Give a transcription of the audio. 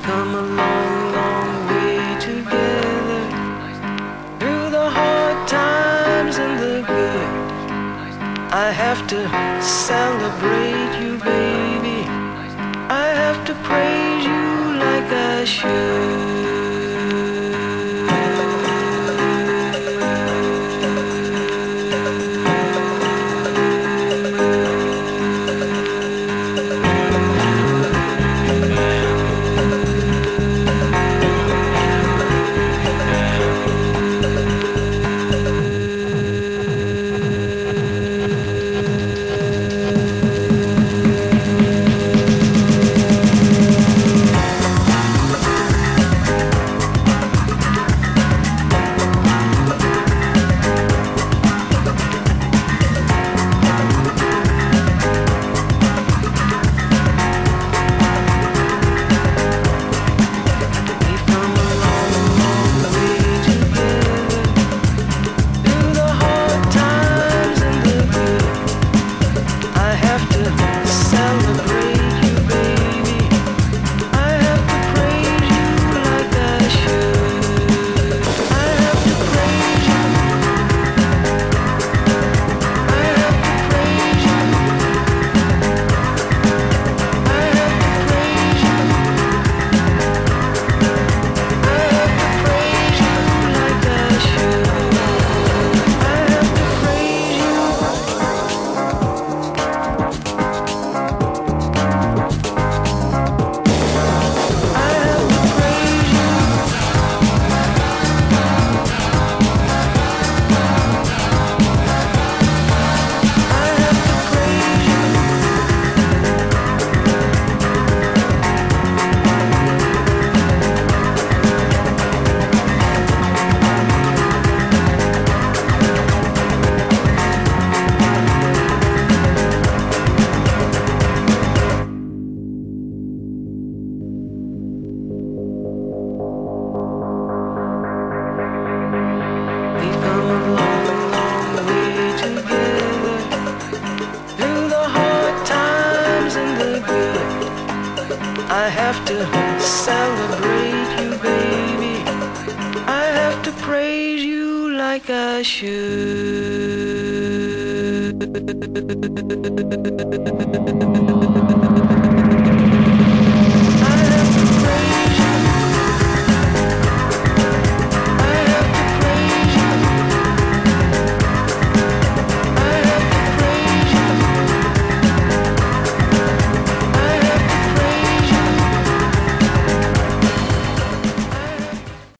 come a long, long way together, through the hard times and the good. I have to celebrate you, baby. I have to praise you like I should. I have to celebrate you, baby. I have to praise you like I should.